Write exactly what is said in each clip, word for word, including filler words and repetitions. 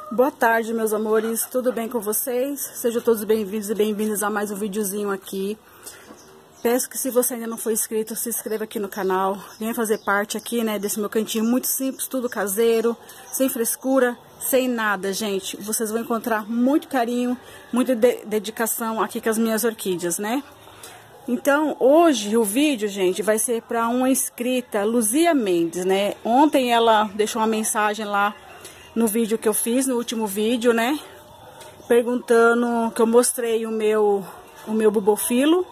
Boa tarde, meus amores, tudo bem com vocês? Sejam todos bem-vindos e bem-vindas a mais um videozinho aqui. Peço que se você ainda não for inscrito, se inscreva aqui no canal. Venha fazer parte aqui, né, desse meu cantinho muito simples, tudo caseiro, sem frescura, sem nada, gente. Vocês vão encontrar muito carinho, muita de dedicação aqui com as minhas orquídeas, né? Então, hoje o vídeo, gente, vai ser para uma inscrita, Luzia Mendes, né? Ontem ela deixou uma mensagem lá no vídeo que eu fiz, no último vídeo, né? Perguntando, que eu mostrei o meu, o meu bubofilo.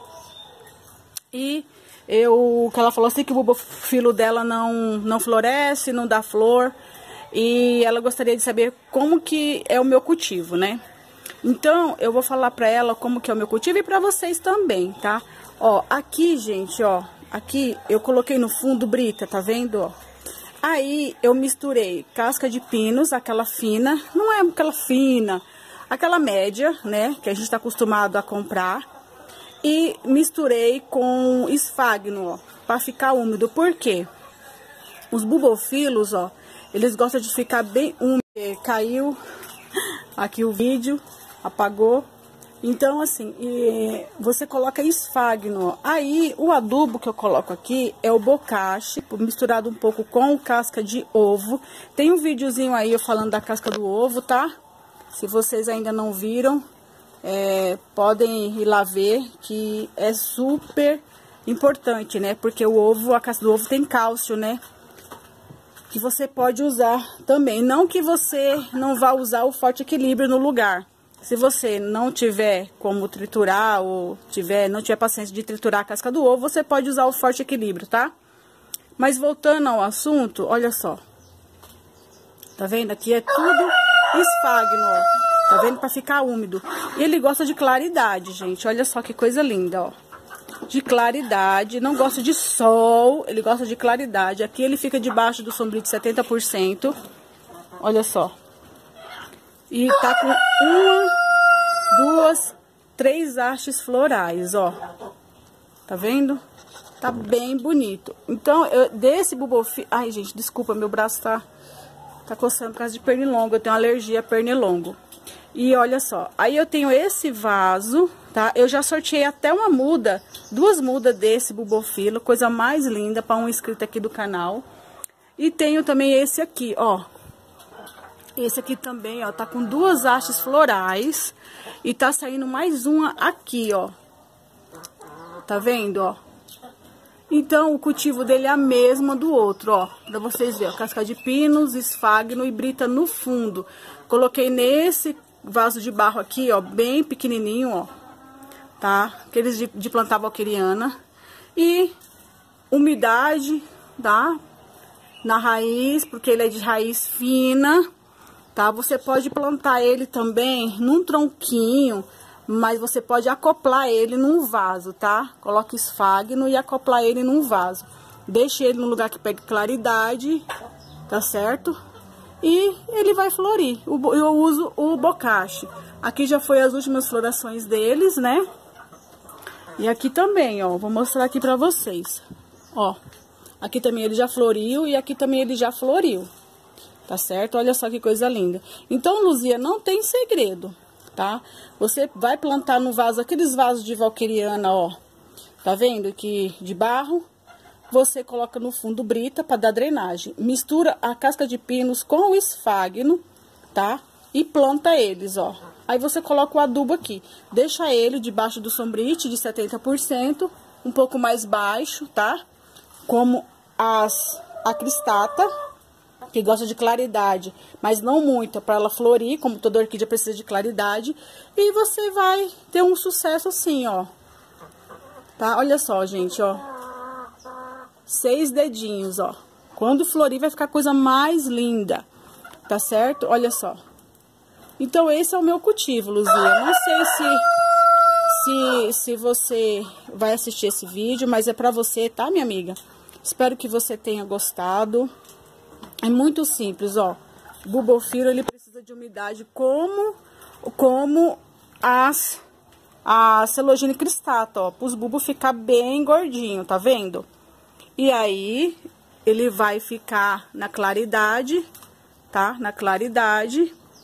E eu, que ela falou assim que o bubofilo dela não, não floresce, não dá flor. E ela gostaria de saber como que é o meu cultivo, né? Então, eu vou falar pra ela como que é o meu cultivo e pra vocês também, tá? Ó, aqui, gente, ó, aqui eu coloquei no fundo brita, tá vendo, ó? Aí, eu misturei casca de pinos, aquela fina, não é aquela fina, aquela média, né, que a gente tá acostumado a comprar. E misturei com esfagno, ó, pra ficar úmido. Por quê? Os bubofilos, ó, eles gostam de ficar bem úmido. Caiu aqui o vídeo, apagou. Então, assim, e você coloca esfagno, ó. Aí, o adubo que eu coloco aqui é o bocashi, misturado um pouco com casca de ovo. Tem um videozinho aí eu falando da casca do ovo, tá? Se vocês ainda não viram, é, podem ir lá ver, que é super importante, né? Porque o ovo, a casca do ovo tem cálcio, né? Que você pode usar também. Não que você não vá usar o Forte Equilíbrio no lugar. Se você não tiver como triturar ou tiver, não tiver paciência de triturar a casca do ovo, você pode usar o Forte Equilíbrio, tá? Mas voltando ao assunto, olha só. Tá vendo? Aqui é tudo esfagno, ó. Tá vendo? Pra ficar úmido. E ele gosta de claridade, gente. Olha só que coisa linda, ó. De claridade. Não gosta de sol, ele gosta de claridade. Aqui ele fica debaixo do sombrio de setenta por cento. Olha só. E tá com uma, duas, três hastes florais, ó. Tá vendo? Tá bem bonito. Então, eu, desse bubofilo... Ai, gente, desculpa, meu braço tá, tá coçando por causa de pernilongo. Eu tenho alergia a pernilongo. E olha só, aí eu tenho esse vaso, tá? Eu já sorteei até uma muda, duas mudas desse bubofilo, coisa mais linda para um inscrito aqui do canal. E tenho também esse aqui, ó. Esse aqui também, ó, tá com duas hastes florais e tá saindo mais uma aqui, ó. Tá vendo, ó? Então, o cultivo dele é a mesma do outro, ó. Pra vocês verem, ó, casca de pinos, esfagno e brita no fundo. Coloquei nesse vaso de barro aqui, ó, bem pequenininho, ó. Tá? Aqueles de, de plantar valqueriana. E umidade, tá? Na raiz, porque ele é de raiz fina. Tá? Você pode plantar ele também num tronquinho, mas você pode acoplar ele num vaso, tá? Coloca esfagno e acoplar ele num vaso. Deixe ele num lugar que pegue claridade, tá certo? E ele vai florir. Eu uso o bocashi. Aqui já foi as últimas florações deles, né? E aqui também, ó, vou mostrar aqui pra vocês. Ó, aqui também ele já floriu e aqui também ele já floriu. Tá certo? Olha só que coisa linda. Então, Luzia, não tem segredo, tá? Você vai plantar no vaso, aqueles vasos de valqueriana, ó. Tá vendo? Aqui de barro. Você coloca no fundo brita para dar drenagem. Mistura a casca de pinos com o esfagno, tá? E planta eles, ó. Aí você coloca o adubo aqui. Deixa ele debaixo do sombrite de setenta por cento, um pouco mais baixo, tá? Como as a cristata, que gosta de claridade, mas não muita, para ela florir, como toda orquídea precisa de claridade. E você vai ter um sucesso assim, ó. Tá? Olha só, gente, ó. Seis dedinhos, ó. Quando florir vai ficar a coisa mais linda. Tá certo? Olha só. Então, esse é o meu cultivo, Luzia. Não sei se, se, se você vai assistir esse vídeo, mas é pra você, tá, minha amiga? Espero que você tenha gostado. É muito simples, ó. O bubofilo, ele precisa de umidade como, como as, a Celogene cristata, ó. Para os bulbos ficar bem gordinho, tá vendo? E aí, ele vai ficar na claridade, tá? Na claridade.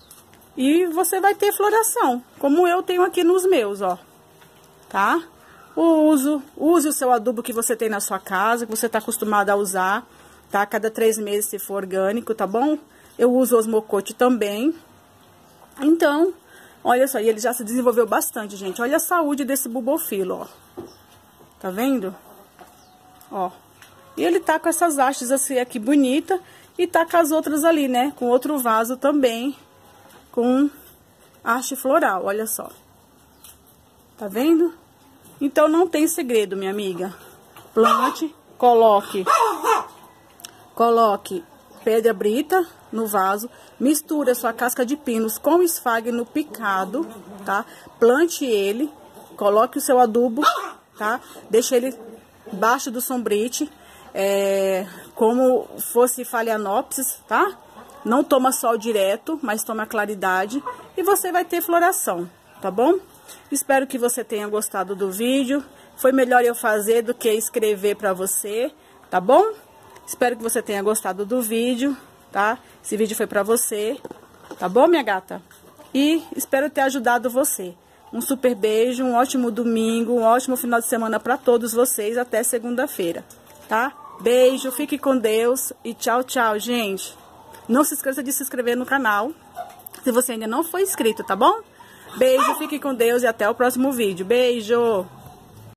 E você vai ter floração, como eu tenho aqui nos meus, ó. Tá? O uso, use o seu adubo que você tem na sua casa, que você tá acostumado a usar, tá? Cada três meses se for orgânico, tá bom? Eu uso osmocote também. Então, olha só, e ele já se desenvolveu bastante, gente. Olha a saúde desse bulbofilo, ó. Tá vendo? Ó. E ele tá com essas hastes assim aqui bonita e tá com as outras ali, né? Com outro vaso também, com haste floral, olha só. Tá vendo? Então não tem segredo, minha amiga. Plante, coloque, coloque pedra brita no vaso, misture a sua casca de pinos com esfagno picado, tá? Plante ele, coloque o seu adubo, tá? Deixe ele embaixo do sombrite, é, como fosse phalaenopsis, tá? Não toma sol direto, mas toma claridade e você vai ter floração, tá bom? Espero que você tenha gostado do vídeo. Foi melhor eu fazer do que escrever pra você, tá bom? Espero que você tenha gostado do vídeo, tá? Esse vídeo foi pra você, tá bom, minha gata? E espero ter ajudado você. Um super beijo, um ótimo domingo, um ótimo final de semana pra todos vocês. Até segunda-feira, tá? Beijo, fique com Deus e tchau, tchau, gente. Não se esqueça de se inscrever no canal, se você ainda não for inscrito, tá bom? Beijo, fique com Deus e até o próximo vídeo. Beijo!